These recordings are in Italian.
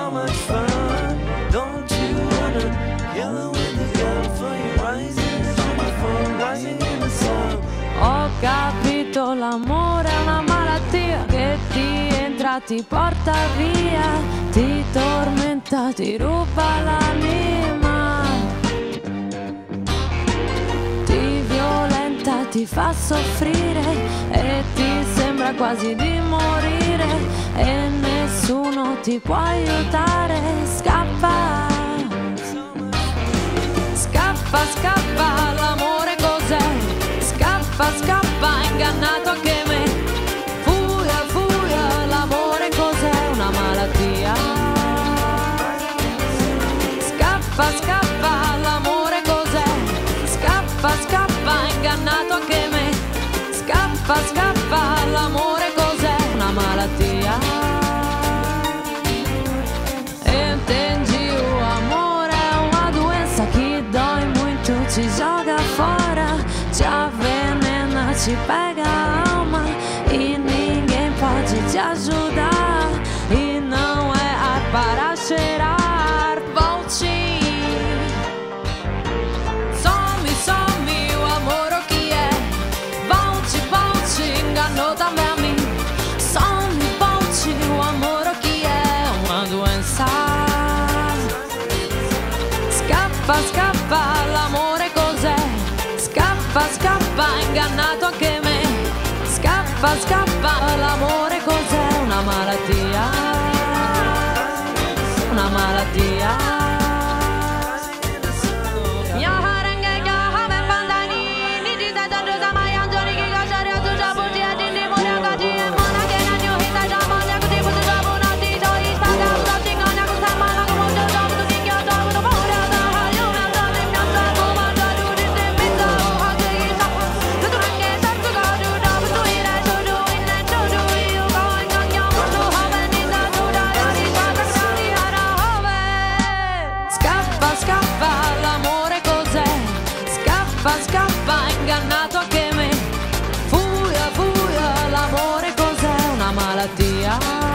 so much fun. Don't you wanna yell with the gun for your rising in the sun? Ho capito, l'amore è una malattia che ti entra, ti porta via, ti tormenta, ti ruba l'anima, ti violenta, ti fa soffrire e ti sembra quasi di morire e nessuno ti può aiutare. Scappa, scappa, scappa, l'amore cos'è? Scappa, scappa, ingannato anche me. Fuga, fuga, l'amore cos'è? Una malattia. Scappa, scappa, l'amore cos'è? Scappa, scappa, ingannato anche me. Scappa, scappa, l'amore cos'è? Una malattia. Entendi, o amor é uma doença que dói muito, te joga fora, te avenena, te pega a alma e ninguém pode te ajudar. E não é ar para cheirar, volte. Some, some, o amor o que é? Volte, volte, enganou também a mim. Some, volte, o amor o que é? Uma doença. Scappa, scappa, l'amore cos'è? Scappa, scappa, ingannato anche me. Scappa, scappa, l'amore cos'è? Una malattia. Una malattia. Scappa, scappa, ingannato anche me. Fuga, fuga, l'amore cos'è? Una malattia.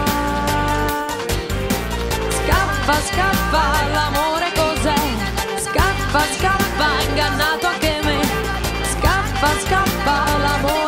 Scappa, scappa, l'amore cos'è? Scappa, scappa, ingannato anche me. Scappa, scappa, l'amore